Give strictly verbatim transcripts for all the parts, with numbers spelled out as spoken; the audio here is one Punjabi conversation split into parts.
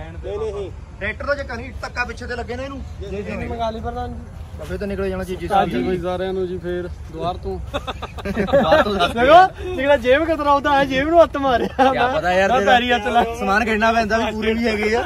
ਟਰੈਕਟਰ ਦਾ ਚੱਕਰ ਨਹੀਂ, ਧੱਕਾ ਪਿੱਛੇ ਤੇ ਲੱਗੇ ਨੇ ਇਹਨੂੰ ਜੇਸੀਬੀ ਮੰਗਾ ਲਈ ਪ੍ਰਧਾਨ ਜੀ, ਫੇਰ ਤਾਂ ਨਿਕਲ ਜਾਣਾ ਚੀਜ਼ੀ ਕੋਈ ਸਾਰਿਆਂ ਨੂੰ ਜੀ ਫੇਰ ਦੁਆਰ ਤੋਂ ਦੁਆਰ ਤੋਂ ਦੇਖੋ ਜਿਹੜਾ ਜੇਬ ਕਿਤਨਾ ਆਉਂਦਾ ਹੈ, ਜੇਬ ਨੂੰ ਹੱਥ ਮਾਰਿਆ ਕਿਆ ਪਤਾ ਯਾਰ ਤੇਰਾ ਪੈਰੀ ਹੱਥ ਲਾ ਸਮਾਨ ਖੇਡਣਾ ਪੈਂਦਾ ਵੀ ਪੂਰੇ ਵੀ ਹੈਗੇ ਆ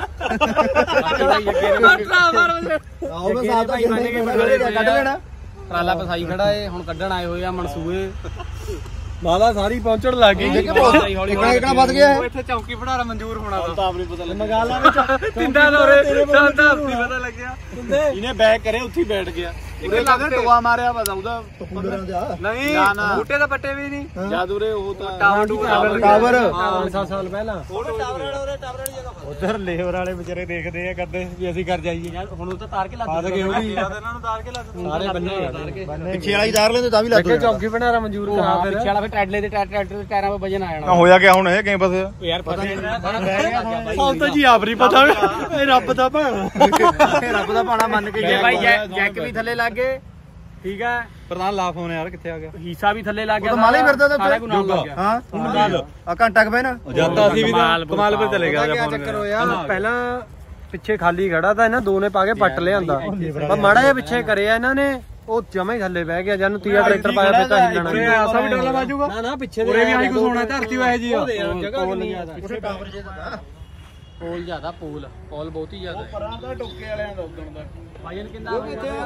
ਆਓ ਮੈਂ ਸਾਥ ਭਾਈ ਮੰਨ ਕੇ ਕੱਢ ਲੈਣਾ ਟਰਾਲਾ ਪਸਾਈ ਖੜਾ ਏ, ਹੁਣ ਕੱਢਣ ਆਏ ਹੋਏ ਆ ਮਨਸੂਏ ਮਾਲਾ ਸਾਰੀ ਪਹੁੰਚਣ ਲੱਗ ਗਈ, ਹੌਲੀ ਹੌਲੀ ਕਿਹੜਾ ਵੱਧ ਗਿਆ ਇੱਥੇ ਚੌਂਕੀ ਬਣਾਉਣਾ ਮਨਜ਼ੂਰ ਹੋਣਾ ਤਾਂ ਨਹੀਂ ਪਤਾ ਲੱਗਿਆ ਮਗਾਲਾ ਵਿੱਚ ਤਿੰਨਾਂ ਲੋਰੇ ਸ਼ਾਨਦਾਰ ਨਹੀਂ ਪਤਾ ਲੱਗਿਆ, ਇਹਨੇ ਬੈਕ ਕਰੇ ਉੱਥੇ ਬੈਠ ਗਿਆ, ਇੱਕ ਲੱਗਦਾ ਟੋਆ ਮਾਰਿਆ ਵਾ ਉਹਦਾ ਨਹੀਂ ਬੂਟੇ ਦਾ ਪੱਟੇ ਵੀ ਨਹੀਂ ਜਦ ਉਰੇ ਉਹ ਤਾਂ ਟਾਵਰ ਟਾਵਰ ਪੰਜ ਸੱਤ ਸਾਲ ਪਹਿਲਾਂ ਉਹ ਟਾਵਰ ਵਾਲਾ ਉਰੇ ਟਾਵਰ ਵਾਲੀ ਜਗ੍ਹਾ ਉਧਰ ਲੇਬਰ ਵਾਲੇ ਵਿਚਾਰੇ ਦੇਖਦੇ ਆ ਕਰਦੇ ਵੀ ਅਸੀਂ ਕਰ ਜਾਈਏ ਯਾਰ, ਹੁਣ ਉਹ ਤਾਂ ਤਾਰ ਕੇ ਲੱਗ ਗਏ ਉਹ ਵੀ ਇਹਨਾਂ ਨੂੰ ਤਾਰ ਕੇ ਲੱਗ ਸਾਰੇ ਬੰਨੇ ਪਿੱਛੇ ਵਾਲੀ ਤਾਰ ਲੈਂਦੇ ਤਾਂ ਵੀ ਲੱਗ ਜਾਣਾ, ਚੌਂਕੀ ਬਣਾਰਾ ਮਨਜ਼ੂਰ ਕਰਾ ਫਿਰ ਪਿੱਛੇ ਵਾਲਾ ਫਿਰ ਟਰੈਕਟਰ ਦੇ ਟਰੈਕਟਰ ਦੇ ਟਾਇਰਾਂ 'ਤੇ ਵਜਨ ਆ ਜਾਣਾ ਹੋਇਆ ਕਿਆ ਹੁਣ ਇਹ ਕਿਵੇਂ ਬਸ ਯਾਰ ਪਤਾ ਨਹੀਂ ਸਾਲ ਤਾਂ ਜੀ ਆਪ ਨਹੀਂ ਪਤਾ ਇਹ ਰੱਬ ਦਾ ਭਾਣਾ ਰੱਬ ਦਾ ਭਾਣਾ ਮੰਨ ਕੇ ਭਾਈ ਜੈਕ ਵੀ ਥੱਲੇ ਲੱਗ ਗਏ, ਠੀਕ ਹੈ ਪ੍ਰਧਾਨ ਲਾ ਫੋਨ ਯਾਰ ਕਿੱਥੇ ਆ ਗਿਆ, ਹੀਸਾ ਵੀ ਥੱਲੇ ਲੱਗ ਗਿਆ, ਮਾਲਾ ਹੀ ਫਿਰਦਾ ਤਾਂ ਉੱਤੇ ਹਾਂ ਹੁਣ ਗੱਲ ਆ ਘੰਟਾ ਕੁ ਨਾ ਜਾਂਦਾ ਅਸੀਂ ਵੀ ਕਮਾਲ ਪਰ ਚਲੇ ਗਿਆ ਕਿਆ ਚੱਕਰ ਹੋਇਆ, ਪਹਿਲਾਂ ਪਿੱਛੇ ਖਾਲੀ ਖੜਾ ਤਾਂ ਇਹਨਾਂ ਦੋ ਨੇ ਪਾ ਕੇ ਪੱਟ ਲਿਆਂਦਾ, ਪਰ ਮਾੜਾ ਜਿਹਾ ਪਿੱਛੇ ਕਰਿਆ ਇਹਨਾਂ ਨੇ, ਉਹ ਜਮਾ ਹੀ ਥੱਲੇ ਬਹਿ ਗਿਆ, ਜਦ ਨੂੰ ਤੀਆ ਟਰੈਕਟਰ ਪਾਇਆ ਫਿਰ ਤਾਂ ਹਿੱਲਣਾ ਨਹੀਂ, ਆਸਾ ਵੀ ਡੋਲਾ ਵਾਜੂਗਾ ਨਾ ਨਾ ਪਿੱਛੇ ਉਰੇ ਵੀ ਆਹੀ ਕੁਝ ਹੋਣਾ, ਧਰਤੀ ਵਾਹੇ ਜੀ ਆ ਜਗ੍ਹਾ ਕਿੰਨੀ ਆ ਉਰੇ ਟਾਵਰ ਜੇ ਦਾ ਪੋਲ ਜ਼ਿਆਦਾ ਪੋਲ ਪੋਲ ਬਹੁਤ ਹੀ ਜ਼ਿਆਦਾ ਪਰਾਂ ਦਾ ਟੋਕੇ ਵਾਲਿਆਂ ਦਾ ਉਦੋਂ ਦਾ ਭਾਈਨ ਕਿੰਨਾ ਕਿੱਥੇ ਆ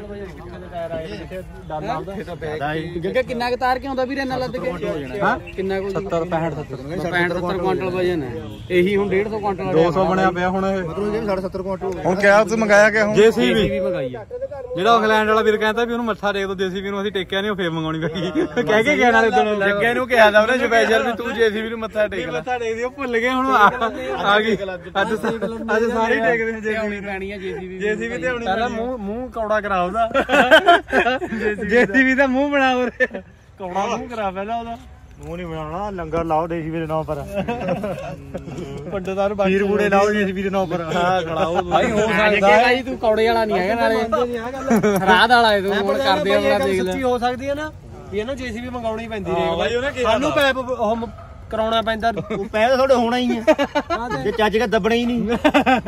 ਗਏ ਗੱਗਾ ਕਿੰਨਾ ਕੁ ਤਾਰ ਕੇ ਆਉਂਦਾ ਵੀਰੇ ਇਹਨਾਂ ਲੱਦ ਕੇ ਹਾਂ ਕਿੰਨਾ ਕੁ ਸੱਤਰ ਪੈਂਹਠ ਸੱਤਰ ਪੈਂਹਠ ਸੱਤਰ ਕੁਆਂਟਲ ਵਜਨ ਹੈ, ਇਹੀ ਹੁਣ ਡੇਢ ਸੌ ਕੁਆਂਟਲ ਦੋ ਸੌ ਬਣਿਆ ਪਿਆ ਹੁਣ ਇਹ ਮਤਲਬ ਇਹ ਸਾਢੇ ਸੱਤਰ ਕੁਆਂਟਲ ਹੁਣ ਕਿਆ ਤੁਸੀਂ ਮੰਗਾਇਆ ਕਿ ਹੁਣ ਜੇਸੀਬੀ ਮੰਗਾਈ ਆ, ਜਿਹੜਾ ਇੰਗਲੈਂਡ ਵਾਲਾ ਵੀਰ ਕਹਿੰਦਾ ਵੀ ਉਹਨੂੰ ਮੱਥਾ ਟੇਕ ਦੋ ਜੇਸੀਬੀ ਨੂੰ, ਅਸੀਂ ਟੇਕਿਆ ਨਹੀਂ ਉਹ ਫੇਰ ਮੰਗਾਉਣੀ ਪਈ ਕਹਿ ਕੇ ਗਿਆ ਨਾਲੇ ਉਦੋਂ ਜੱਗੇ ਨੂੰ ਕਿਹਾ ਦਾ ਉਹਨੇ ਸਪੈਸ਼ਲ ਵੀ ਤੂੰ ਜੇਸੀਬੀ ਨੂੰ ਮੱਥਾ ਟੇਕ ਲੈ, ਮੱਥਾ ਟੇਕਦੀ ਉਹ ਭੁੱਲ ਗਏ ਹੁਣ ਆ ਗਈ ਅੱਜ ਅੱਜ ਸਾਰੇ ਟੇਕਦੇ ਨੇ ਜੇਸੀਬੀ ਪੈਣੀ ਆ ਜੇਸੀਬੀ ਜੇਸੀਬੀ ਤੇ ਆਉਣੀ ਪਹਿਲਾਂ ਮੂੰਹ ਮੂੰਹ ਕੌੜਾ ਕਰਾ ਉਹਦਾ ਜੇਸੀਬੀ ਦਾ ਮੂੰਹ ਬਣਾ ਉਰੇ ਕੌੜਾ ਮੂੰਹ ਕਰਾ ਪਹਿਲਾਂ ਉਹਦਾ ਮੂੰਹ ਨਹੀਂ ਬਣਾਉਣਾ, ਲੰਗਰ ਲਾਓ ਜੇਸੀਬੀ ਦੇ ਨਾਂ ਪਰ ਪੰਡਤਾਂ ਨੂੰ ਖੀਰ ਬੂੜੇ ਲਾਓ ਜੇਸੀਬੀ ਦੇ ਨਾਂ ਪਰ ਹਾਂ ਖੜਾਓ ਭਾਈ ਹੋ ਸਕਦਾ ਹੈ ਤੂੰ ਕੌੜੇ ਵਾਲਾ ਨਹੀਂ ਹੈਗਾ, ਨਾਲੇ ਰਾਤ ਵਾਲਾ ਹੈ ਤੂੰ ਹੁਣ ਕਰਦੇ ਆਪਣਾ ਦੇਖ ਲੈ, ਸੱਚੀ ਹੋ ਸਕਦੀ ਹੈ ਨਾ ਵੀ ਇਹ ਨਾ ਜੇਸੀਬੀ ਮੰਗਾਉਣੀ ਪੈਂਦੀ ਰਹੇ, ਸਾਨੂੰ ਪੈਪ ਉਹ ਕਰਾਉਣਾ ਪੈਂਦਾ, ਉਹ ਪੈਸੇ ਤੁਹਾਡੇ ਹੋਣਾ ਹੀ ਆ ਜੇ ਚੱਜ ਕੇ ਦੱਬਣਾ ਹੀ ਨਹੀਂ,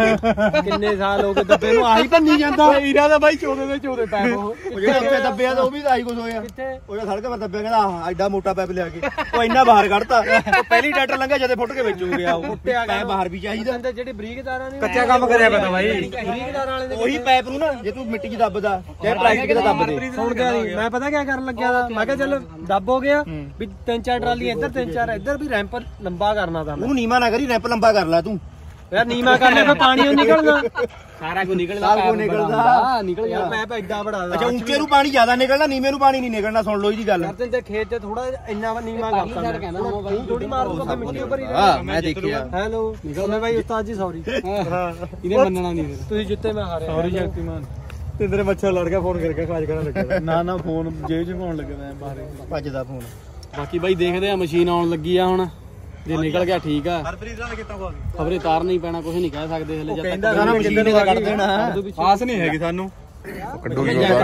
ਕਿੰਨੇ ਸਾਲ ਹੋ ਗਏ ਦੱਬੇ ਨੂੰ ਆਹੀ ਭੰਨੀ ਜਾਂਦਾ ਇਹਨਾਂ ਦਾ ਬਾਈ ਚੋਦੇ ਦੇ ਚੋਦੇ ਪੈਪ ਉਹ ਜਿਹੜਾ ਉੱਤੇ ਦੱਬਿਆ ਤਾਂ ਉਹ ਵੀ ਆਹੀ ਕੁਝ ਹੋਇਆ, ਉਹ ਸੜਕ ਪਰ ਦੱਬਿਆ ਕਹਿੰਦਾ ਆਹ ਐਡਾ ਮੋਟਾ ਪੈਪ ਲਿਆ ਕੇ ਉਹ ਇੰਨਾ ਬਾਹਰ ਕੱਢਤਾ, ਉਹ ਪਹਿਲੀ ਟਰੈਕਟਰ ਲੰਘਿਆ ਜਦੇ ਫੁੱਟ ਕੇ ਵਿੱਚ ਹੋ ਗਿਆ, ਉਹ ਪੈਪ ਬਾਹਰ ਵੀ ਚਾਹੀਦਾ, ਜਿਹੜੇ ਬਰੀਕ ਤਾਰਾਂ ਨੇ ਕੱਚਾ ਕੰਮ ਕਰਿਆ ਪਤਾ ਬਾਈ, ਬਰੀਕ ਤਾਰਾਂ ਵਾਲੇ ਦੇ ਉਹੀ ਪੈਪ ਨੂੰ ਨਾ ਜੇ ਤੂੰ ਮਿੱਟੀ 'ਚ ਦੱਬਦਾ ਜਾਂ ਪਲਾਸਟਿਕ ਦਾ ਦੱਬ ਦੇ, ਸੁਣ ਗਿਆ ਨਹੀਂ ਮੈਂ ਪਤਾ ਕਿਆ ਕਰਨ ਲੱਗਿਆ, ਮੈਂ ਕਿਹਾ ਚੱਲ ਦੱਬ ਹੋ ਗਿਆ ਵੀ ਤਿੰਨ ਚਾਰ ਟਰਾਲੀ ਇੱਧਰ ਤਿੰਨ ਚਾਰ ਇੱਧਰ ਵੀ ਰੈਂਪ ਲੰਬਾ ਕਰਨਾ ਤਾਂ ਉਹਨੂੰ ਨੀਮਾ ਨਾ ਕਰੀ ਰੈਂਪ ਲੰਬਾ ਕਰ ਲੈ ਤੂੰ ਯਾਰ ਨੀਮਾ ਕਰਨੇ ਫਿਰ ਪਾਣੀ ਉਹ ਨਿਕਲਣਾ ਸਾਰਾ ਕੁ ਨਿਕਲਦਾ ਸਾਰਾ ਕੁ ਨਿਕਲਦਾ ਨਿਕਲ ਗਿਆ ਪੈਪ ਐਡਾ ਬੜਾ ਅੱਛਾ ਉੱਚੇ ਨੂੰ ਪਾਣੀ ਜ਼ਿਆਦਾ ਨਿਕਲਣਾ ਨੀਵੇਂ ਨੂੰ ਪਾਣੀ ਨਹੀਂ ਨਿਕਲਣਾ, ਸੁਣ ਲਓ ਇਹਦੀ ਗੱਲ ਕਰਦੇ ਤੇ ਖੇਤ ਤੇ ਥੋੜਾ ਇੰਨਾ ਨੀਮਾ ਕਰਦਾ ਕਹਿੰਦਾ ਨਾ ਬਾਈ ਥੋੜੀ ਮਾਰ ਦੂਗਾ ਮਿੱਟੀ ਉੱਪਰ ਹੀ ਹਾਂ ਮੈਂ ਦੇਖਿਆ ਹੈਲੋ ਨਿਕਲਣਾ ਬਾਈ ਉਸਤਾਦ ਜੀ ਸੌਰੀ ਇਹਨੇ ਮੰਨਣਾ ਨਹੀਂ ਤੁਸੀਂ ਜਿੱਤੇ ਮੈਂ ਹਾਰਿਆ ਸੌਰੀ ਸ਼ਕਤੀਮਾਨ ਤੇ ਤੇਰੇ ਮੱਛਰ ਲੜ ਗਿਆ ਫੋਨ ਕਰਕੇ ਖਾਜ ਕਰਨ ਲੱਗਾ ਨਾ ਨਾ ਫੋਨ ਜੇਬ 'ਚ ਪਾਉਣ ਲੱਗਾ ਮੈਂ ਬਾਹਰ ਭੱਜਦਾ ਫੋਨ, ਬਾਕੀ ਬਾਈ ਦੇਖਦੇ ਆ ਮਸ਼ੀਨ ਆਉਣ ਲੱਗੀ ਆ ਹੁਣ, ਜੇ ਨਿਕਲ ਗਿਆ ਠੀਕ ਆ, ਹਰਪ੍ਰੀਤ ਨਾਲ ਕੀਤਾ ਖਬਰੇ ਤਾਰ ਨਹੀਂ ਪੈਣਾ ਕੁਝ ਨਹੀਂ ਕਹਿ ਸਕਦੇ ਹਲੇ ਜਦ ਕਹਿੰਦਾ ਨਾ ਮਸ਼ੀਨ ਦਾ ਕੱਢ ਦੇਣਾ ਆਸ ਨਹੀਂ ਹੈਗੀ ਸਾਨੂੰ ਕੱਢੋ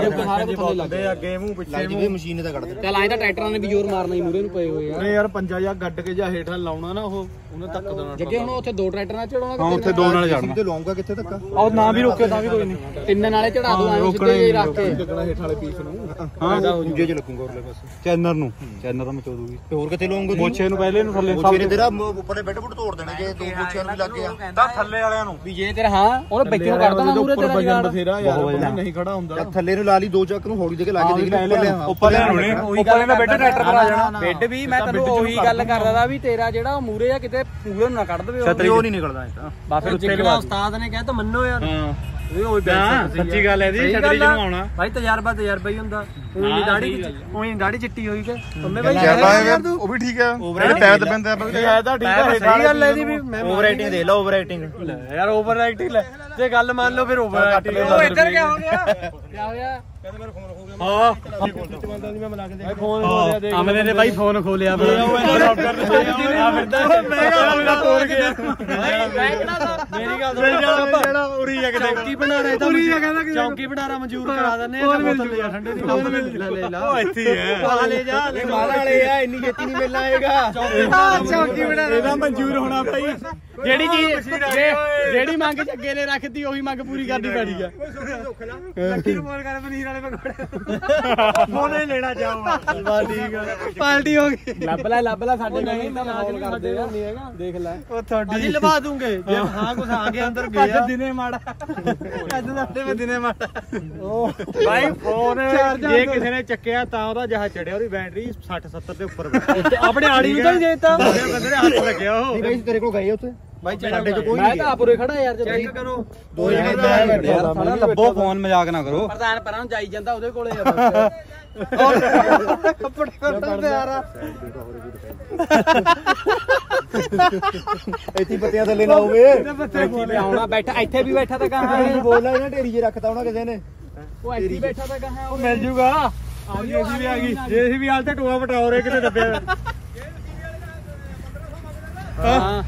ਲੱਗੇ ਅੱਗੇ ਮੂੰਹ ਪਿੱਛੇ ਲੱਗ ਜਵੇ ਮਸ਼ੀਨ ਦਾ ਕੱਢ ਦੇ, ਚੱਲ ਐਂ ਤਾਂ ਟਰੈਕਟਰਾਂ ਨੇ ਵੀ ਜ਼ੋਰ ਮਾਰਨਾ ਹੀ ਮੂਰੇ ਨੂੰ ਪਏ ਹੋਏ ਆ, ਨਹੀਂ ਯਾਰ ਪੰਜਾ ਜਾਂ ਗੱਡ ਕੇ ਜਾਂ ਹੇਠਾਂ ਲਾਉਣਾ ਨਾ ਉਹ ਉਹਨੇ ਧੱਕ ਦੇਣਾ ਜੱਗੇ ਹੁਣ ਉੱਥੇ ਦੋ ਟਰੈਕਟਰ ਨਾਲ ਚੜਾਉਣਾ ਹਾਂ ਉੱਥੇ ਦੋ ਨਾਲ ਜਾਣਾ ਤੇ ਲਾਉਂਗਾ ਕਿੱਥੇ ਧੱਕਾ, ਉਹ ਨਾ ਵੀ ਰੋਕੇ ਤਾਂ ਵੀ ਕੋਈ ਨਹੀਂ ਤਿੰਨ ਨਾਲੇ ਚੜਾ ਦੂ ਐਵੇਂ ਸਿੱਧੇ ਜਿਹੇ ਰੱਖ ਕੇ ਲੱਗਣਾ ਹੇਠ ਵਾਲੇ ਪੀਸ ਨੂੰ ਹਾਂ ਦੂਜੇ 'ਚ ਲੱਗੂਗਾ ਉਰਲੇ ਪਾਸੇ ਚੈਨਰ ਨੂੰ ਚੈਨਰ ਤਾਂ ਮਚੋ ਦੂਗੀ ਤੇ ਹੋਰ ਕਿੱਥੇ ਲਾਉਂਗੇ ਮੋਛੇ ਨੂੰ ਪਹਿਲੇ ਨੂੰ ਥੱਲੇ ਮੋਛੇ ਨੇ ਤੇਰਾ ਉੱਪਰਲੇ ਬੈੱਡ ਬੁੱਟ ਤੋੜ ਦੇਣੇ ਜੇ ਦੋ ਮੋਛਿਆਂ ਨੂੰ ਵੀ ਲੱਗ ਗਿਆ ਤਾਂ ਥੱਲੇ ਵਾਲਿਆਂ ਨੂੰ ਵੀ ਜੇ ਤੇਰਾ ਹਾਂ ਉਹਨੇ ਬੈਠੇ ਕੱਢ ਦੇਣਾ ਮੂਰੇ ਤੇਰਾ ਜਗਾੜ ਬਥੇਰਾ ਯਾਰ ਨਹੀਂ ਖੜਾ ਹੁੰਦਾ ਥੱਲੇ ਨੂੰ ਲਾ ਲਈ ਦੋ ਚੱਕ ਨੂੰ ਹੌਲੀ ਦੇ ਕੇ ਲਾ ਕੇ ਦੇਖ ਲੈ ਉੱਪਰ ਲਿਆਉਣੇ ਉੱਪਰ ਨੇ ਬੈੱਡ ਟਰੈਕਟਰ ਕਰਾ ਜਾਣਾ ਬੈੱਡ ਵੀ ਮੈਂ ਤੈਨੂੰ ਉਹੀ ਗੱਲ ਕਰਦਾ ਦਾ ਵੀ ਤੇਰਾ ਜਿਹੜਾ ਮੂਰੇ ਆ ਕਿਤੇ ਪੂਰੇ ਨੂੰ ਨਾ ਕੱਢ ਦੇਵੇ ਉਹ ਨਹੀਂ ਨਿਕਲਦਾ ਇਹ ਤਾਂ ਬਸ ਫਿਰ ਉੱਤੇ ਉਸਤਾਦ ਨੇ ਕਹਿ ਤਾ ਮੰਨੋ ਯਾਰ ਹਾਂ ਇਹ ਉਹ ਸੱਚੀ ਗੱਲ ਹੈ ਦੀ ਛਤਰੀ ਜਿਹਨੂੰ ਆਉਣਾ ਭਾਈ ਤਜਰਬਾ ਤਜਰਬਾ ਹੀ ਹੁੰਦਾ ਉਹੀ ਦਾੜੀ ਉਹੀ ਦਾੜੀ ਚਿੱਟੀ ਹੋਈ ਕਿ ਮੰਮੇ ਭਾਈ ਉਹ ਵੀ ਠੀਕ ਹੈ ਜਿਹੜੇ ਪੈਰ ਤੇ ਪੈਂਦੇ ਆ ਤਾਂ ਠੀਕ ਹੈ ਸਹੀ ਗੱਲ ਹੈ ਇਹਦੀ ਵੀ ਓਵਰ ਰਾਈਟਿੰਗ ਦੇ ਲਾ ਓਵਰ ਰਾਈਟਿੰਗ ਯਾਰ ਓਵਰ ਰਾਈਟਿੰਗ ਲੈ ਜੇ ਗੱਲ ਮੰਨ ਲਓ ਫਿਰ ਓਵਰ ਰਾਈਟਿੰਗ ਉਹ ਇੱਧਰ ਕਿਆ ਹੋ ਗਿਆ ਕਿਆ ਹੋਇਆ ਹਾਂ ਫੋਨ ਖੋਲਿਆ ਦੇਖ ਅਮਨੇ ਨੇ ਭਾਈ ਫੋਨ ਖੋਲਿਆ ਆ ਫਿਰਦਾ ਮੈਂ ਤੋੜ ਗਿਆ ਮੇਰੀ ਗੱਲ ਜਿਹੜਾ ਉਰੀ ਆ ਕਿਤੇ ਚੌਂਕੀ ਬਣਾ ਰਿਹਾ ਤਾਂ ਉਰੀ ਆ ਕਹਿੰਦਾ ਚੌਂਕੀ ਬਣਾ ਰਿਹਾ ਮਨਜ਼ੂਰ ਕਰਾ ਦਿੰਦੇ ਆ ਬੋਤਲ ਲਿਆ ਠੰਡੇ ਦੀ ਲੈ ਲਾ ਉਹ ਇੱਥੇ ਹੀ ਹੈ ਆ ਲੈ ਜਾ ਮਾਲਾ ਵਾਲੇ ਆ ਇੰਨੀ ਛੇਤੀ ਨਹੀਂ ਮਿਲਣਾ ਹੈਗਾ ਚੌਂਕੀ ਬਣਾ ਇਹਦਾ ਮਨਜ਼ੂਰ ਹੋਣਾ ਭਾਈ ਜਿਹੜੀ ਚੀਜ਼ ਜਿਹੜੀ ਮੰਗ ਜੱਗੇ ਨੇ ਰੱਖਤੀ ਉਹੀ ਮੰਗ ਪੂਰੀ ਕਰਨੀ ਪੈਣੀ ਆ। ਲੱਕੀ ਨੂੰ ਫੋਨ ਕਰ ਪਨੀਰ ਵਾਲੇ ਪਕੌੜੇ ਫੋਨ ਲੈਣਾ ਚਾਹੂਗਾ। ਬਸ ਠੀਕ ਆ ਪਾਰਟੀ ਹੋ ਗਈ। ਲੱਭ ਲੈ ਲੱਭ ਲੈ ਸਾਡੇ ਕੋਲ ਇੰਨਾ ਮਾਹੌਲ ਕਰਦੇ ਆ ਦੇਖ ਲੈ ਉਹ ਤੁਹਾਡੀ ਅਸੀਂ ਲਵਾ ਦੂੰਗੇ ਜੇ ਹਾਂ ਕੁਛ ਆ ਗਿਆ ਅੰਦਰ ਗਿਆ ਅੱਜ ਦਿਨੇ ਮਾੜਾ ਅੱਜ ਸਾਡੇ ਮੈਂ ਦਿਨੇ ਮਾੜਾ। ਭਾਈ ਫੋਨ ਜੇ ਕਿਸੇ ਨੇ ਚੱਕਿਆ ਤਾਂ ਉਹਦਾ ਜਹਾਜ਼ ਚੜਿਆ ਉਹਦੀ ਬੈਟਰੀ ਸੱਠ ਸੱਤਰ ਦੇ ਉੱਪਰ ਆਪਣੇ ਆੜੀ ਨੂੰ ਤਾਂ ਨਹੀਂ ਦੇਤਾ ਬੰਦੇ ਦੇ ਹੱਥ ਲੱਗਿਆ ਉਹ। ਨਹੀਂ ਤੇਰੇ ਕੋਲ ਗਏ ਉੱਥੇ ਭਾਈ ਸਾਡੇ ਚ ਕੋਈ ਮੈਂ ਨਹੀਂ ਤਾਂ ਆਪੂਰੇ ਖੜਾ ਯਾਰ ਜਦ ਚੈੱਕ ਕਰੋ ਦੋ ਜਣੇ ਬੈਠੇ ਯਾਰ ਸਾਲਾ ਲੱਭੋ ਫੋਨ ਮਜ਼ਾਕ ਨਾ ਕਰੋ। ਪ੍ਰਧਾਨ ਪਰਾਂ ਨੂੰ ਜਾਈ ਜਾਂਦਾ ਉਹਦੇ ਕੋਲੇ ਆ ਬਸ। ਕੱਪੜੇ ਕੱਟਣ ਤਿਆਰ ਆ। ਇੱਥੇ ਪੱਤਿਆਂ ਥੱਲੇ ਨਾ ਹੋਵੇ। ਆਉਣਾ ਬੈਠਾ ਇੱਥੇ ਵੀ ਬੈਠਾ ਤਾਂ ਕਹਾਂ ਇਹ ਬੋਲਣਾ ਇਹਨਾਂ ਢੇਰੀ 'ਚ ਰੱਖਤਾ ਹੋਣਾ ਕਿਸੇ ਨੇ। ਉਹ ਇੱਥੇ ਬੈਠਾ ਤਾਂ ਕਹਾਂ ਉਹ ਮਿਲ ਜੂਗਾ। ਆ ਗਈ ਅਸੀਂ ਵੀ ਆ ਗਈ ਜੇ ਅਸੀਂ ਵੀ ਹਾਲ ਤੇ ਟੋਆ ਪਟਾਓ ਰੇ ਕਿਤੇ ਦੱਬਿਆ। ਹਾਂ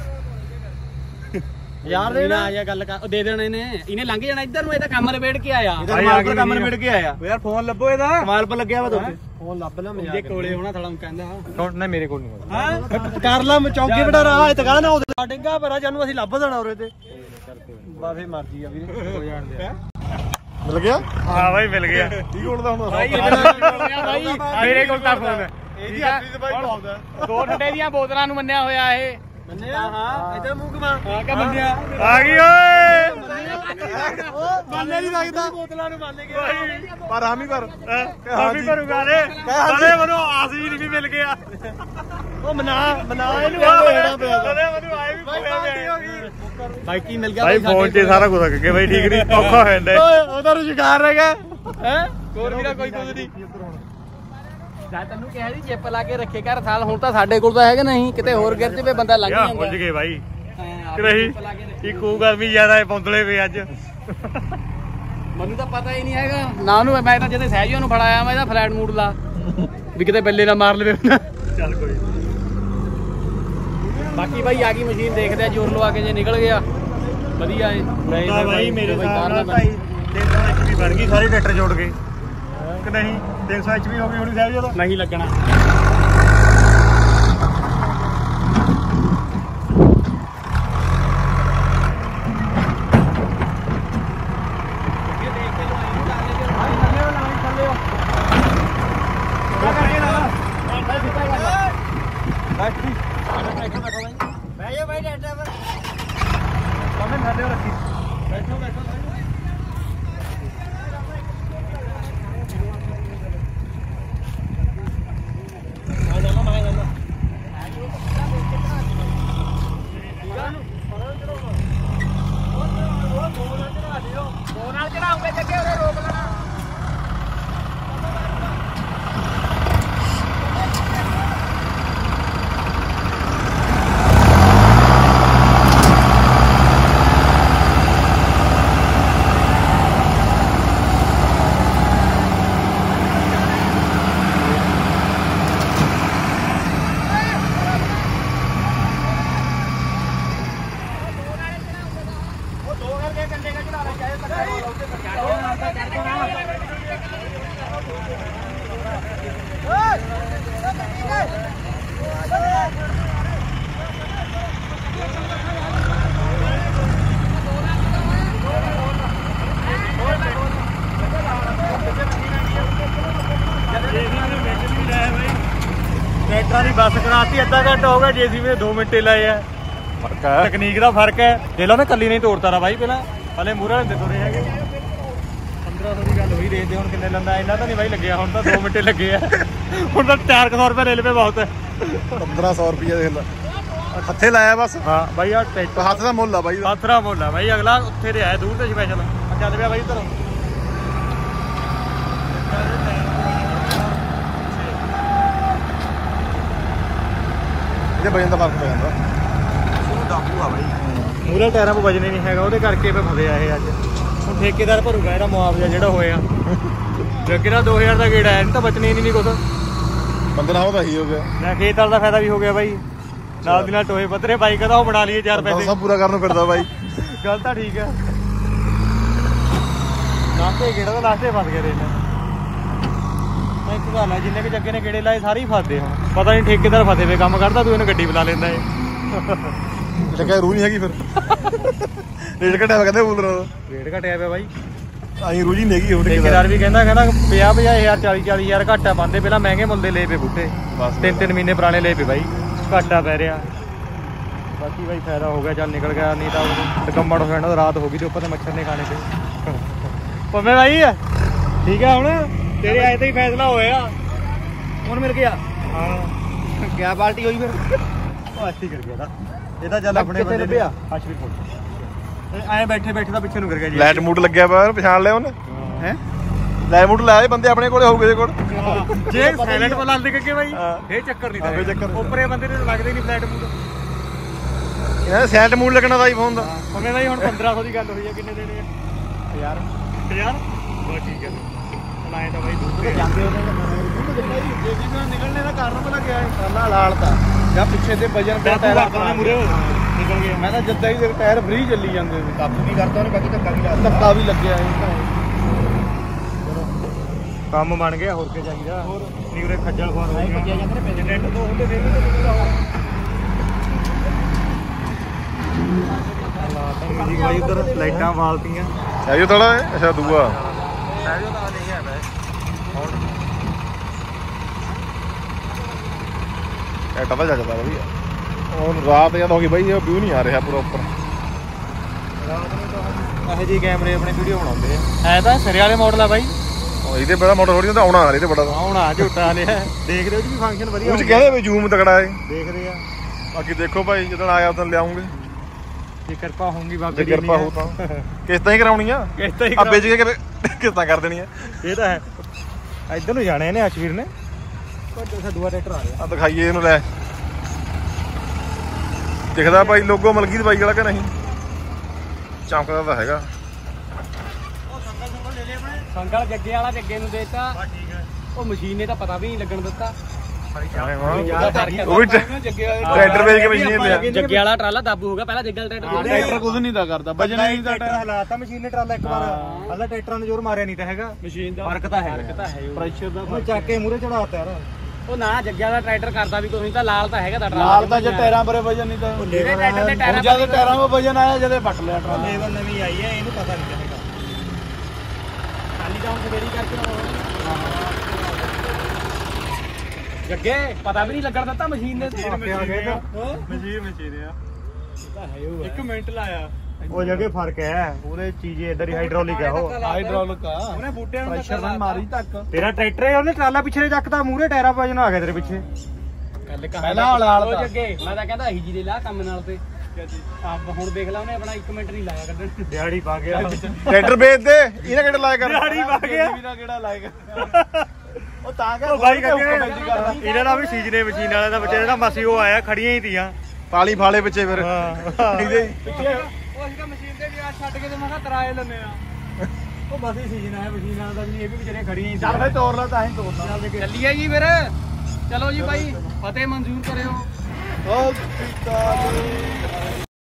ਯਾਰ ਦੇ ਨਾ ਆ ਗੱਲ ਕਰ ਦੇ ਦੇਣੇ ਨੇ ਇਹਨੇ ਲੰਘ ਜਾਣਾ ਇੱਧਰ ਨੂੰ। ਇਹ ਤਾਂ ਕੰਮ ਨਿਬੇੜ ਕੇ ਆਇਆ ਕਮਾਲ ਪਰ ਕੰਮ ਨਿਬੜ ਕੇ ਆਇਆ ਯਾਰ ਫੋਨ ਲੱਭੋ ਇਹਦਾ। ਕਮਾਲ ਪਰ ਲੱਗਿਆ ਵਾ ਤੁਹਾਡੇ ਫੋਨ ਲੱਭ ਲੈ ਮੇਰੇ ਕੋਲੇ ਹੋਣਾ ਥੜਾ ਕਹਿੰਦਾ ਕੌਣ ਨਾ ਮੇਰੇ ਕੋਲ ਨਹੀਂ ਹਾਂ ਕਰ ਲਾ ਚੌਂਕੇ ਬੜਾ ਰਾਹ ਇਹ ਤਕਾ ਨਾ ਉਹਦੇ ਡਿੰਗਾ ਪਰ ਜਾਨੂੰ ਅਸੀਂ ਲੱਭ ਦੇਣਾ ਉਰੇ ਤੇ ਬਾਫੇ ਮਰਜੀ ਆ ਵੀਰੇ ਹੋ ਜਾਣ ਦੇ। ਮਿਲ ਗਿਆ? ਹਾਂ ਬਾਈ ਮਿਲ ਗਿਆ। ਕੀ ਹੋਣਦਾ ਹੁਣ? ਭਾਈ ਮੇਰੇ ਕੋਲ ਤਾਂ ਫੋਨ ਹੈ ਇਹਦੀ ਹੱਥੀ ਤੇ ਬਾਈ ਪਾਉਂਦਾ। ਦੋ ਠੰਡੇ ਦੀਆਂ ਬੋਤਲਾਂ ਨੂੰ ਮੰਨਿਆ ਹੋਇਆ ਇਹ ਮੰਨਿਆ ਹਾਂ ਇਧਰ ਮੂੰਹ ਘਮਾ ਹਾਂ ਕਿ ਮੰਨਿਆ ਆ ਗਈ ਓਏ ਮੰਨੇ ਨਹੀਂ ਲੱਗਦਾ ਬੋਤਲਾਂ ਨੂੰ ਮੰਨ ਗਿਆ ਪਰ ਹਾਮੀ ਪਰ ਹਾਮੀ ਭਰੂਗਾ ਨੇ ਕਦੇ ਮੈਨੂੰ ਆਸ ਵੀ ਨਹੀਂ ਮਿਲ ਗਿਆ। ਉਹ ਮਨਾ ਮਨਾ ਇਹਨੂੰ ਕਦੇ ਮੈਨੂੰ ਆਏ ਵੀ ਹੋਇਆ ਬਾਈ ਕੀ ਮਿਲ ਗਿਆ ਭਾਈ ਫੋਨ 'ਚ ਸਾਰਾ ਕੁਝ ਅੱਗੇ ਬਾਈ ਠੀਕ ਨਹੀਂ ਔਖਾ ਹੋ ਜਾਂਦਾ ਓਏ ਉਹਦਾ ਰੁਜ਼ਗਾਰ ਰਹਿ ਗਿਆ ਹੈ ਹੋਰ ਵੀਰਾ ਕੋਈ ਕੁਝ ਨਹੀਂ। ਮੈਂ ਤੈਨੂੰ ਕਿਹਾ ਸੀ ਚਿੱਪ ਲਾ ਕੇ ਰੱਖੇ ਕਰ ਸਾਲ ਹੁਣ ਤਾਂ ਸਾਡੇ ਕੋਲ ਤਾਂ ਹੈਗਾ ਨਹੀਂ ਕਿਤੇ ਹੋਰ ਗਿਰ ਜਵੇ ਬੰਦਾ ਲੰਘ ਜਾਂਦਾ। ਪੁੱਜ ਗਏ ਬਾਈ ਕਿ ਨਹੀਂ ਇੱਕ ਉਹ ਗਰਮੀ ਜ਼ਿਆਦਾ ਹੈ ਪੌਂਦਲੇ ਵੇ ਅੱਜ। ਮੈਨੂੰ ਤਾਂ ਪਤਾ ਹੀ ਨਹੀਂ ਹੈਗਾ ਨਾ ਉਹਨੂੰ ਮੈਂ ਤਾਂ ਜਦੋਂ ਸਹਿਜੋ ਨੂੰ ਫੜਾਇਆ ਮੈਂ ਇਹਦਾ ਫਲੈਟ ਮੂਡ ਲਾ ਵੀ ਕਿਤੇ ਬੱਲੇ ਨਾ ਮਾਰ ਲਵੇ। ਚੱਲ ਕੋਈ ਬਾਕੀ ਬਾਈ ਆ ਗਈ ਮਸ਼ੀਨ ਦੇਖਦੇ ਆ ਜ਼ੋਰ ਲਵਾ ਕੇ ਜੇ ਨਿਕਲ ਗਿਆ ਵਧੀਆ ਏ। ਨਹੀਂ ਤਾਂ ਬਾਈ ਮੇਰੇ ਹਿਸਾਬ ਨਾਲ ਢਾਈ ਤਿੰਨ ਸੌ ਐਚ ਪੀ ਬਣ ਗਈ ਸਾਰੇ ਟਰੈਕਟਰ ਜੋੜ ਕੇ ਕਿ ਨਹੀਂ ਤਿੰਨ ਸੌ ਐਚ ਪੀ ਹੋ ਗਈ ਹੋਣੀ ਸਾਹਿਬ ਜਦੋਂ ਨਹੀਂ ਲੱਗਣਾ। ਟਰੈਕਟਰਾਂ ਦੀ ਬੱਸ ਕਰਾਤੀ ਅੱਧਾ ਘੰਟਾ ਹੋ ਗਿਆ ਜੇਸੀਬੀ ਦੇ ਦੋ ਮਿੰਟ ਲਾਏ ਆ। ਫਰਕ ਹੈ ਤਕਨੀਕ ਦਾ ਫਰਕ ਹੈ। ਦੇਖ ਲਓ ਨਾ ਕੱਲੀ ਨਹੀਂ ਤੋੜਤਾ ਰਾ ਬਾਈ ਪਹਿਲਾਂ ਹਲੇ ਮੂਹਰੇ ਵਾਲੇ ਤੁਰੇ ਹੈਗੇ ਪੰਦਰਾਂ ਸੌ ਦੀ ਗੱਲ ਹੋਈ ਦੇਖਦੇ ਹੁਣ ਕਿੰਨੇ ਲੰਦਾ ਇਹਨਾਂ ਤਾਂ ਨਹੀਂ ਬਾਈ ਲੱਗਿਆ ਹੁਣ ਤਾਂ ਦੋ ਮਿੰਟੇ ਲੱਗੇ ਆ। ਹੁਣ ਤਾਂ ਚਾਰ ਸੌ ਰੁਪਏ ਰੇਲਵੇ ਬਹੁਤ ਹੈ। ਪੰਦਰਾਂ ਸੌ ਰੁਪਏ ਦੇਖ ਲੈ ਹੱਥੇ ਲਾਇਆ ਬਸ। ਹਾਂ ਬਾਈ ਆ ਟਰੈਕਟਰ ਹੱਥ ਦਾ ਮੁੱਲ ਆ ਬਾਈ ਦਾ। ਪਾਤਰਾ ਮੁੱਲ ਆ ਬਾਈ ਅਗਲਾ ਉੱਥੇ ਦੇ ਆਇਆ ਦੂਰ ਤੇ ਸਪੈਸ਼ਲ ਚੱਲ ਪਿਆ ਬਾਈ ਉਧਰ ਇਹਦੇ ਵਜਨ ਦਾ ਫਰਕ ਪੈ ਜਾਂਦਾ। ਮੂਹਰੇ ਟਾਇਰਾਂ 'ਤੇ ਵਜਨੇ ਨਹੀਂ ਹੈਗਾ ਉਹਦੇ ਕਰਕੇ ਫੇ ਫਸੇ ਆ ਇਹ ਅੱਜ। ਹੁਣ ਠੇਕੇਦਾਰ ਭਰੂਗਾ ਇਹਦਾ ਮੁਆਵਜ਼ਾ ਜਿਹੜਾ ਹੋਇਆ। ਅੱਗੇ ਦਾ ਦੋ ਹਜ਼ਾਰ ਦਾ ਗੇੜਾ ਆਇਆ ਨਹੀਂ ਤਾਂ ਬਚਣੇ ਨਹੀਂ ਕੁਛ। ਪੰਦਰਾਂ ਸੌ ਦਾ ਹੀ ਹੋ ਗਿਆ। ਮੈਂ ਖੇਤ ਵਾਲ ਦਾ ਫਾਇਦਾ ਵੀ ਹੋ ਗਿਆ ਬਾਈ ਨਾਲ ਦੀ ਨਾਲ ਟੋਏ ਪੱਧਰੇ ਬਾਈਕ ਦਾ ਉਹ ਬਣਾ ਲਈਏ ਚਾਰ ਪੈਸੇ। ਸਭ ਪੂਰਾ ਕਰਨ ਨੂੰ ਫਿਰਦਾ ਬਾਈ। ਗੱਲ ਤਾਂ ਠੀਕ ਹੈ। ਲਾਸਟੇ ਗੇੜਾ ਤਾਂ ਲਾਸਟੇ ਫਸ ਗਏ ਰੇਲ। ਮੈਂ ਇੱਕ ਗੱਲ ਹੈ ਜਿੰਨੇ ਵੀ ਜੱਗੇ ਨੇ ਗੇੜੇ ਲਾਏ ਸਾਰੇ ਹੀ ਫਸਦੇ ਹੁਣ। ਪਤਾ ਨਹੀਂ ਠੇਕੇਦਾਰ ਫਸੇ ਵੇ ਕੰਮ ਕਰਦਾ ਤੂੰ ਇਹਨੂੰ ਗੱਡੀ ਬੁਲਾ ਲੈਂਦਾ ਏ। ਚੱਕਾ ਰੂ ਨਹੀਂ ਹੈਗੀ ਫਿਰ ਰੇਟ ਘਟਿਆ ਕਹਿੰਦੇ ਕੂਲਰ ਦਾ ਰੇਟ ਘਟਿਆ ਪਿਆ ਬਾਈ ਆਈ ਰੂ ਜੀ ਨਹੀਂ ਹੈਗੀ ਉਹ ਠੇਕੇਦਾਰ ਵੀ ਕਹਿੰਦਾ ਕਹਿੰਦਾ ਪੰਜਾਹ ਪੰਜਾਹ ਹਜ਼ਾਰ ਚਾਲੀ ਚਾਲੀ ਹਜ਼ਾਰ ਘਾਟਾ ਪਾਉਂਦੇ ਪਹਿਲਾਂ ਮਹਿੰਗੇ ਮੁੱਲ ਦੇ ਲਏ ਪਏ ਬੂਟੇ ਤਿੰਨ ਤਿੰਨ ਮਹੀਨੇ ਪੁਰਾਣੇ ਲਏ ਪਏ ਬਾਈ ਘਾਟਾ ਪੈ ਰਿਹਾ ਬਾਕੀ ਬਾਈ ਫਾਇਦਾ ਹੋ ਗਿਆ ਚੱਲ ਨਿਕਲ ਗਿਆ ਨਹੀਂ ਤਾਂ ਟਕੰਮੜ ਹੋ ਜਾਣਾ ਰਾਤ ਹੋ ਗਈ ਤੇ ਉੱਪਰ ਤੇ ਮੱਛਰ ਨੇ ਖਾਣੇ ਤੇ ਪੰਮੇ ਬਾਈ ਠੀਕ ਆ ਹੁਣ ਤੇਰੇ ਆਏ ਤੇ ਹੀ ਫੈਸਲਾ ਹੋਇਆ ਹੁਣ ਮਿਲ ਗਿਆ ਹਾਂ ਕਿਆ ਪਾਰਟੀ ਹੋਈ ਫਿਰ ਉਹ ਅੱਛੀ ਕਰ ਗਿਆ ਇਹਦਾ ਚੱਲ ਆਪਣੇ ਬੰਦੇ ਲੱਭਿਆ ਅਸ਼ਵੀ ਕੋਲ ਐ ਬੈਠੇ ਬੈਠੇ ਤਾਂ ਪਿੱਛੇ ਨੂੰ ਕਰ ਗਿਆ ਜੀ ਲਾਈਟ ਮੂਡ ਲੱਗਿਆ ਵਾ ਪਛਾਣ ਲਿਆ ਉਹਨੇ ਹੈ ਲਾਈਟ ਮੂਡ ਲਾਏ ਬੰਦੇ ਆਪਣੇ ਕੋਲੇ ਹੋਊਗੇ ਜੇ ਕੋਲ ਜੇ ਸਾਇਲੈਂਟ ਵਾਲਾ ਦੇ ਕੇ ਬਾਈ ਇਹ ਚੱਕਰ ਨਹੀਂ ਇਹ ਚੱਕਰ ਦਾ ਉੱਪਰੇ ਬੰਦੇ ਨੂੰ ਲੱਗਦੇ ਨਹੀਂ ਫਲੈਟ ਮੂਡ ਇਹਨਾਂ ਸਾਇਲੈਂਟ ਮੂਡ ਲੱਗਣਾ ਦਾ ਆਈਫੋਨ ਦਾ ਪੰਮੇ ਬਾਈ ਹੁਣ ਪੰਦਰਾਂ ਸੌ ਦੀ ਗੱਲ ਹੋਈ ਆ ਕਿੰਨੇ ਦੇਣੇ ਆ ਹਜ਼ਾਰ ਹਜ਼ਾਰ ਬਸ ਠੀਕ ਹੈ ਲਾਏ ਤਾਂ ਬਾਈ ਦੂਸਰੇ ਜਾਂਦੇ ਉਹਨੇ ਨਿਕਲਣੇ ਦਾ ਕਾਰਨ ਪਤਾ ਕਿਆ ਹੈ ਕਾਲਾ ਲਾਲ ਤਾਂ ਜਾਂ ਪਿੱਛੇ ਤੇ ਵਜਨ ਪਿਆ ਟਾਇਰ ਆਪਣੇ ਮੂਰੇ ਨਿਕਲ ਗਿਆ ਮੈਂ ਤਾਂ ਜਿੱਦਾਂ ਹੀ ਟਾਇਰ ਫ੍ਰੀ ਚੱਲੀ ਜਾਂਦੇ ਸੀ ਕਾਬੂ ਨਹੀਂ ਕਰਦਾ ਉਹਨੇ ਬਾਕੀ ਧੱਕਾ ਵੀ ਲਾ ਧੱਕਾ ਵੀ ਲੱਗਿਆ ਇਹ ਕੰਮ ਬਣ ਗਿਆ ਹੋਰ ਕੀ ਚਾਹੀਦਾ ਹੋਰ ਨਿਊਰੇ ਖੱਜਲ ਖਵਾਰ ਹੋ ਗਿਆ ਜਨਰੇਟਰ ਤੋਂ ਹੁੰਦੇ ਫੇਰ ਵੀ ਮਿਊਜ਼ਿਕ ਬਾਈ ਉਧਰ ਲਾਈਟਾਂ ਵਾਲਤੀਆਂ ਆਇਓ ਥੋੜਾ ਅੱਛਾ ਦੂਆ ਸਾਜੋ ਤਾਂ ਨਹੀਂ ਹੈ ਮੈਂ ਇਹ ਟੱਪਾ ਚੱਲਦਾ ਵਧੀਆ ਹੁਣ ਰਾਤ ਜਦ ਹੋ ਗਈ ਬਾਈ ਇਹ ਵਿਊ ਨਹੀਂ ਆ ਰਿਹਾ ਪੂਰਾ ਉੱਪਰ ਇਹੋ ਜਿਹੇ ਕੈਮਰੇ ਆਪਣੇ ਵੀਡੀਓ ਬਣਾਉਂਦੇ ਆ ਐ ਤਾਂ ਸਿਰੇ ਵਾਲੇ ਮਾਡਲ ਆ ਬਾਈ ਇਹਦੇ ਬੜਾ ਮੋਟਰ ਥੋੜੀ ਹੁੰਦਾ ਆਉਣਾ ਹਾਲੇ ਤੇ ਬੜਾ ਆਉਣਾ ਝੂਟਾ ਲਿਆ ਦੇਖਦੇ ਹੋ ਜੀ ਵੀ ਫੰਕਸ਼ਨ ਵਧੀਆ ਉਹ ਚ ਕਹਿੰਦੇ ਵੀ ਜ਼ੂਮ ਤਕੜਾ ਹੈ ਦੇਖਦੇ ਆ ਬਾਕੀ ਦੇਖੋ ਭਾਈ ਜਦੋਂ ਆਇਆ ਉਦੋਂ ਲਿਆਉਂਗੇ ਜੇ ਕਿਰਪਾ ਹੋਊਗੀ ਬਾਬੇ ਜੇ ਦੀ ਕਿਰਪਾ ਹੋ ਤਾਂ ਕਿਸ਼ਤਾਂ ਹੀ ਕਰਾਉਣੀਆਂ ਕਿਸ਼ਤਾਂ ਹੀ ਆ ਵੇਚ ਕੇ ਕਿਸ਼ਤਾਂ ਕਰ ਦੇਣੀਆਂ ਇਹ ਤਾਂ ਹੈ ਇੱਧਰ ਨੂੰ ਜਾਣੇ ਨੇ ਅਸ਼ਵੀਰ ਨੇ ਪਰ ਦੂਆ ਟਰੈਕਟਰ ਆ ਰਿਹਾ ਆ ਦਿਖਾਈਏ ਇਹਨੂੰ ਲੈ ਦਿਖਦਾ ਭਾਈ ਲੋਗੋ ਮਲਕੀ ਦੀ ਬਾਈ ਵਾਲਾ ਕਿ ਨਹੀਂ ਚਮਕਦਾ ਤਾਂ ਹੈਗਾ ਸੰਗਲ ਜੱਗੇ ਵਾਲਾ ਜੱਗੇ ਨੂੰ ਦੇਤਾ ਉਹ ਮਸ਼ੀਨ ਨੇ ਤਾਂ ਪਤਾ ਵੀ ਨਹੀਂ ਲੱਗਣ ਦਿੱਤਾ ਉਹ ਵੀ ਟਰੈਕਟਰ ਵੇਚ ਕੇ ਮਸ਼ੀਨ ਲਿਆ ਜੱਗੇ ਵਾਲਾ ਟਰਾਲਾ ਦਾਬੂ ਹੋਗਾ ਪਹਿਲਾਂ ਜੱਗੇ ਵਾਲਾ ਟਰੈਕਟਰ ਟਰੈਕਟਰ ਕੁਝ ਨਹੀਂ ਦਾ ਕਰਦਾ ਵਜਨ ਨਹੀਂ ਦਾ ਟਰੈਕਟਰ ਹਲਾਤਾ ਮਸ਼ੀਨ ਨੇ ਟਰਾਲਾ ਇੱਕ ਵਾਰ ਹਲਾ ਟਰੈਕਟਰਾਂ ਨੇ ਜ਼ੋਰ ਮਾਰਿਆ ਨਹੀਂ ਤਾਂ ਹੈਗਾ ਮਸ਼ੀਨ ਦਾ ਫਰਕ ਤਾਂ ਹੈ ਫਰਕ ਤਾਂ ਹੈ ਪ੍ਰੈਸ਼ਰ ਦਾ ਉਹ ਚੱਕ ਕੇ ਮੂਰੇ ਚੜਾਤਾ ਯਾਰ ਉਹ ਨਾ ਜੱਗੇ ਵਾਲਾ ਟਰੈਕਟਰ ਕਰਦਾ ਵੀ ਕੁਝ ਨਹੀਂ ਤਾਂ ਲਾਲ ਤਾਂ ਹੈਗਾ ਦਾ ਟਰਾਲਾ ਨਾਲ ਤਾਂ ਜੇ ਟਾਇਰਾਂ ਪਰੇ ਵਜਨ ਨਹੀਂ ਤਾਂ ਜਿਹੜੇ ਟਰੈਕਟਰ ਦੇ ਟਾਇਰਾਂ ਜਦ ਟਾਇਰਾਂ 'ਤੇ ਵਜਨ ਆਇਆ ਜਦੇ ਪੱਟ ਲਿਆ ਟਰਾਲਾ ਲੇਵਲ ਨਵੀਂ ਆਈ ਹੈ ਇਹਨੂੰ ਪਤਾ ਨਹੀਂ ਹੈਗਾ ਖਾਲੀ ਜਾਉਂ ਸਵੇਰੀ ਕਰਕੇ ਜੱਗੇ ਪਤਾ ਵੀ ਨਹੀਂ ਲੱਗਣ ਦਿੱਤਾ ਮਸ਼ੀਨ ਨੇ ਮਸ਼ੀਨ ਮਸ਼ੀਨ ਆ ਇੱਕ ਮਿੰਟ ਲਾਇਆ ਉਹ ਜਗ੍ਹਾ ਫਰਕ ਹੈ ਉਹਦੇ ਚੀਜ਼ੇ ਇਧਰ ਹੀ ਹਾਈਡ੍ਰੋਲਿਕ ਆ ਉਹ ਹਾਈਡ੍ਰੋਲਿਕ ਆ ਉਹਨੇ ਬੂਟਿਆਂ ਨੂੰ ਪ੍ਰੈਸ਼ਰ ਨਾਲ ਮਾਰੀ ਤੱਕ ਤੇਰਾ ਟਰੈਕਟਰ ਹੈ ਉਹਨੇ ਟਰਾਲਾ ਪਿੱਛੇ ਚੱਕਦਾ ਮੂਰੇ ਟਾਇਰਾਂ ਵਜਨ ਆ ਗਿਆ ਤੇਰੇ ਪਿੱਛੇ ਗੱਲ ਕਹਾਂ ਪਹਿਲਾਂ ਵਾਲਾ ਹਾਲ ਉਹ ਤਾਂ। ਜੱਗੇ ਮੈਂ ਤਾਂ ਕਹਿੰਦਾ ਇਹੀ ਜੀ ਦੇ ਲਾ ਕੰਮ ਨਾਲ ਤੇ ਆਪ ਹੁਣ ਦੇਖ ਲਾ ਉਹਨੇ ਆਪਣਾ ਇੱਕ ਮਿੰਟ ਨਹੀਂ ਲਾਇਆ ਕੱਢਣ ਦਿਹਾੜੀ ਪਾ ਗਿਆ ਟਰੈਕਟਰ ਵੇਚ ਦੇ ਇਹਨੇ ਕਿਹੜਾ ਲਾਇਆ ਕਰ ਦਿਹਾੜੀ ਪਾ ਗਿਆ ਵੀਰਾ ਕਿਹੜਾ ਲਾਏਗਾ ਉਹ ਤਾਂ ਕਿ ਉਹ ਬਾਈ ਕਹਿੰਦੇ ਇਹਨਾਂ ਦਾ ਵੀ ਸੀਜ਼ਨੇ ਮਸ਼ੀਨ ਵਾਲਾ ਦਾ ਬੱਚੇ ਦਾ ਮਾਸੀ ਉਹ ਆਇਆ ਖੜੀਆਂ ਹੀ ਤੀਆਂ ਪਾਲੀ ਫਾਲੇ ਪਿੱਛੇ ਫਿਰ ਹਾਂ ਇਹਦੇ ਉਹ ਅਸੀਂ ਤਾਂ ਮਸ਼ੀਨ ਤੇ ਗਿਆ ਛੱਡ ਕੇ ਤੇ ਮੈਂ ਕਿਹਾ ਤਰਾਏ ਲੈਨੇ ਆ ਉਹ ਬਸ ਹੀ ਸੀਜ਼ਨ ਆਇਆ ਮਸ਼ੀਨ ਵਾਲਾ ਦਾ ਵੀ ਇਹ ਵੀ ਵਿਚਾਰੇ ਖੜੀਆਂ ਹੀ ਚੱਲ ਫੇ ਤੋੜ ਲਾ ਤਾਂ ਹੀ ਤੋੜਦਾ ਚੱਲੀਏ ਜੀ ਫਿਰ ਚਲੋ ਜੀ ਬਾਈ ਫਤਿਹ ਮਨਜ਼ੂਰ ਕਰਿਓ ਉਹ ਪਿਤਾ